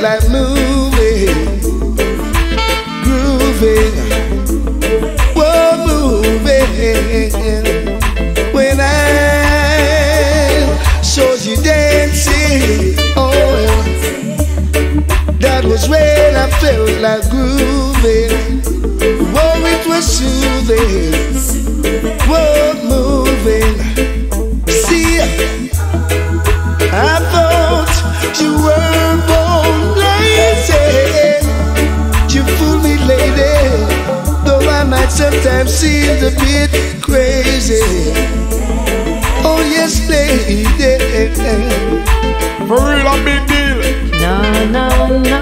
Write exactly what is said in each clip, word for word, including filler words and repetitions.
like moving, grooving, whoa, moving. When I saw you dancing, oh, that was when I felt like grooving. Whoa, it was soothing, whoa, moving. See, I thought you were born lazy. You fool me, lady, though I might sometimes seem a bit crazy. Oh yes, lady. For real, a big deal. No, no, no.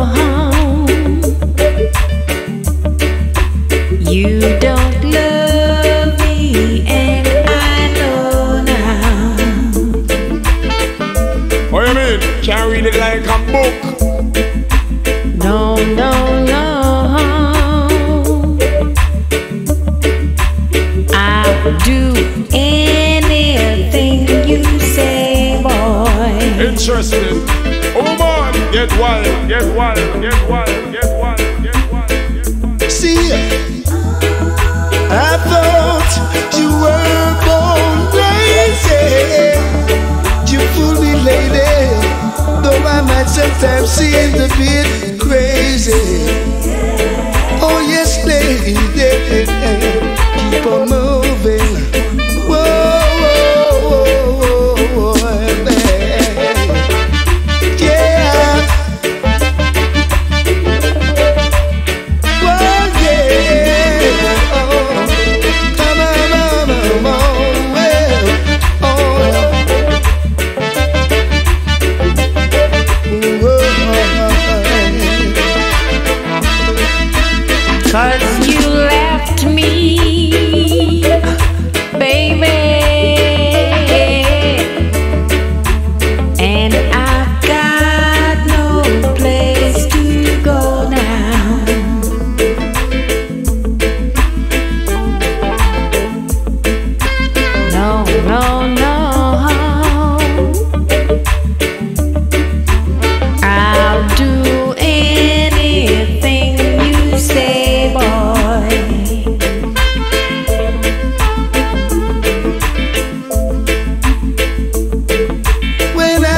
You don't love me, and I know now. What you mean? Can't read it like a book. No, no, no. I'll do anything you say, boy. Interesting. Oh man, get wild, get wild, get wild, get wild, get wild, get wild. See, I thought you were born crazy. You fool me, lady, though I might sometimes seem a bit crazy. Oh yes, lady, keep on moving. Whoa, whoa, whoa, whoa, yeah. Whoa, yeah. Oh, come on, come on, come on, well, oh, yeah. 'Cause you left me, baby, and I've got no place to go now. No, no, no. I'll do anything you say, boy. When I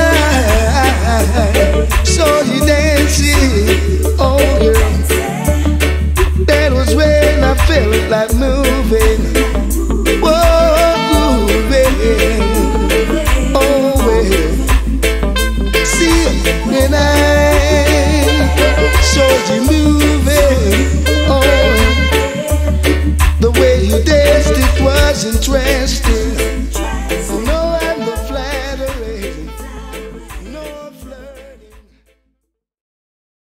saw you dancing, oh girl, that was when I felt like moving. Whoa, moving. Oh well. See, when I saw you moving, oh, the way you danced, it was interesting.